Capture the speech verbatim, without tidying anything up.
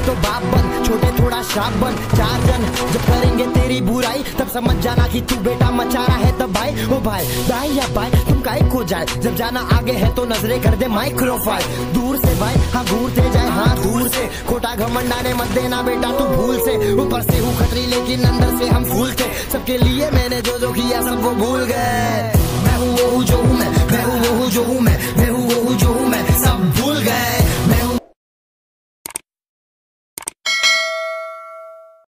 तो बाप बन, छोटे थोड़ा शाप बन। चार जन जब करेंगे तेरी बुराई तब समझ जाना कि तू बेटा मचा रहा है तब भाई। ओ भाई दाई या भाई तुम काहे को जाए, जब जाना आगे है तो नजरे कर दे माइक्रोफाइल। दूर से भाई हाँ घूरते जाए हाँ दूर से, खोटा घमंड आने मत देना बेटा तू भूल से। ऊपर से हूँ खतरी लेकिन अंदर से हम फूल थे, सबके लिए मैंने जो जो किया सब वो भूल गए। मैं हूँ वो हूँ जो हूँ मैं, मैं हूँ वो हूँ जो हूँ मैं, मैं हूँ वो हूँ जो हूँ